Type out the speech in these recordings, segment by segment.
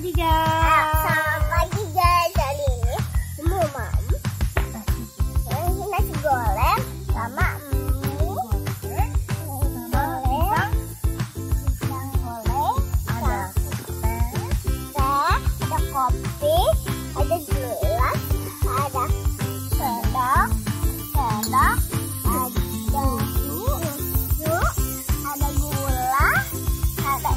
pagi guys. Selamat pagi guys. Hari ini mau nasi goreng sama mie, pisang goreng, ada teh, ada kopi, ada gelas, ada sendok, ada susu, ada gula, ada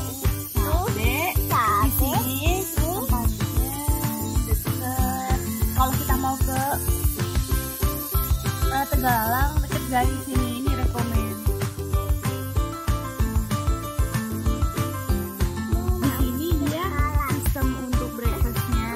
kalau kita mau ke Tegalang deket dari sini, ini rekomen. Di sini dia sistem untuk breakfastnya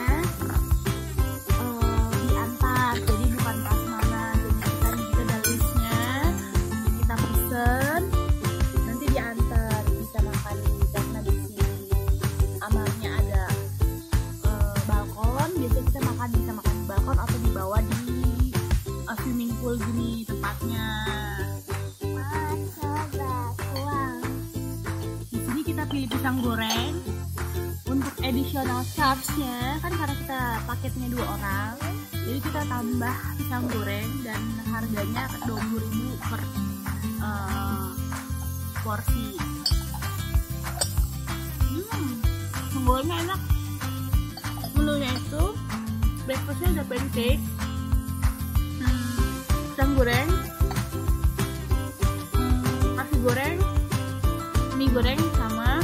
diantar, jadi bukan prasmanan. Jadi kita ada listnya, kita pesen, nanti diantar, bisa makan karena di sini amarnya ada balkon. Biasanya kita bisa makan di balkon atau di bawah di swimming pool gini tempatnya. Di sini kita pilih pisang goreng. Untuk additional charge-nya kan karena kita paketnya 2 orang, jadi kita tambah pisang goreng dan harganya 20.000 per porsi. Pisang gorengnya enak. Menunya itu breakfastnya ada pancake, pisang goreng, nasi goreng, mie goreng, sama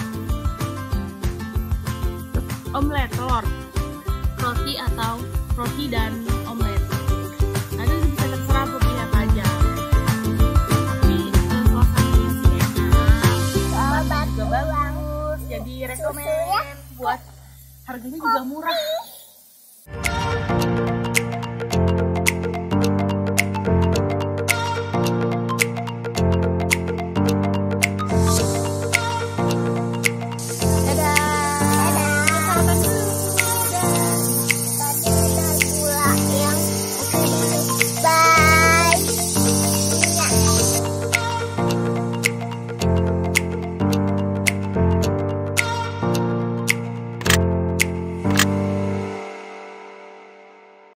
omelet telur, roti atau roti dan omelet. Ada bisa terserah pilih apa aja. Tapi suasananya sih enak, juga bagus. Jadi rekomen buat harganya juga murah.